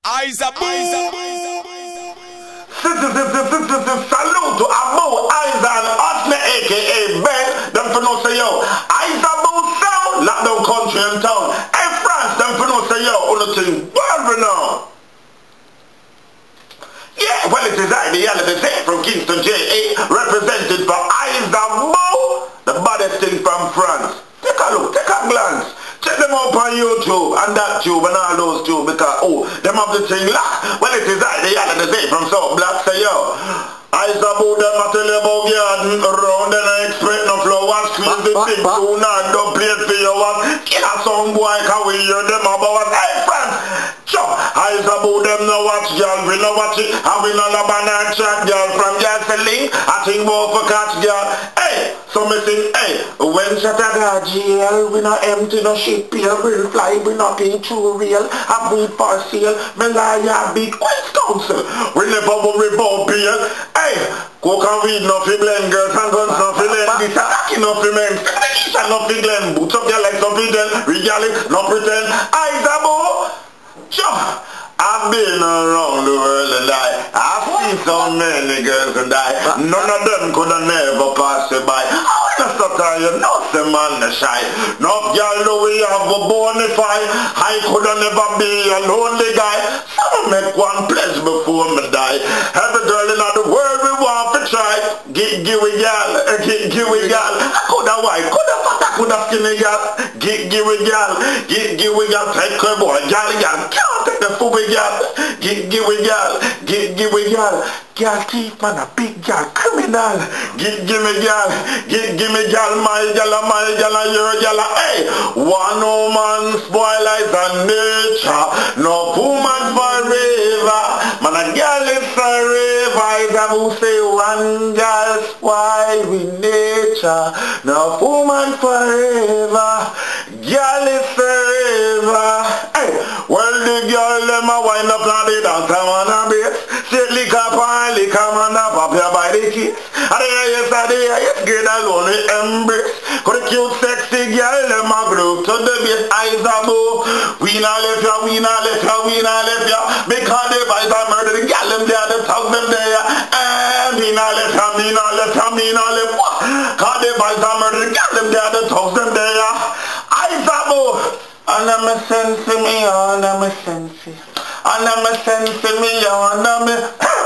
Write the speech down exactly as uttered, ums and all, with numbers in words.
Eyes a boom. Salute to Abu Aiza and Osme aka Ben. Them for no say yo. Aiza Boo sound. Lock down country and town. Hey France, them for no say yo. Only thing world now. Yeah, well it is I, the Yalla the same from Kingston J A, represented by Aiza Boo, the baddest thing from France. Take a look, take a glance. Check them up on YouTube and that tube and all those tubes because oh, them have the thing locked. Well it is I, the Yalla the same from South Black say yo. Aiza Boo them I tell you about garden around and I expect no flowers. Squeeze the thing soon and don't play for your one. Kill a song boy can we hear them about hey friends. Sure, Aiza Boo them no watch girl, we no watch it. And we no love and chat girl from girl selling. I think more for catch girl. Hey, so me sing hey, when shut a got jail, we no empty no ship here, we'll fly, we not pay too real. I breed for sale, me lie a big West Council. We never worry about bail. Hey, coke and weed no fi blend, girls and guns no fi lend. This a cocky no fi men, and no fi glen. Boots up there like some pretend, regal it, no pretend. Aiza Boo, sure. I've been around the world and I, I've seen so many girls and I, none of them could have never pass you by. I wanna stop there, you know some man the shy. No girl do we have a bonafide. I could have never be a lonely guy. So make one pledge before me die. Every girl in the world we want to try. Give, give a girl, give, give a girl. I could have white, could have fat, I could have skinny girl. Give, give a girl, give, give a girl. Take a boy, girl, girl, can't take the food. Girl, give, give a girl, give, give a girl, girl thief man, a big girl, criminal. Give, give me girl, give, give me girl, my girl, my girl, your girl. Hey, one woman spoil is a nature, no woman forever. Man, a girl is forever. Aiza Boo say one girl spoil with nature, no woman forever. Girl is forever. Hey, well the girl them a wind up on the dance and wanna be straight lick up and lick up and pop you by the kiss. And the highest and the highest grade alone we embrace. Cause the cute sexy girl them a groove to the bass. Aiza Boo, we not left ya, we not left ya, we not left ya. Because the boys are murder, the girl them there, the thugs them there. And me not left ya, me not left ya, me not left ya. Cause the boys are murder, the girl them there, the thugs them there. Aiza Boo. And I'm a sense me, and I'm a sense. And I'm a sense me, and I'm a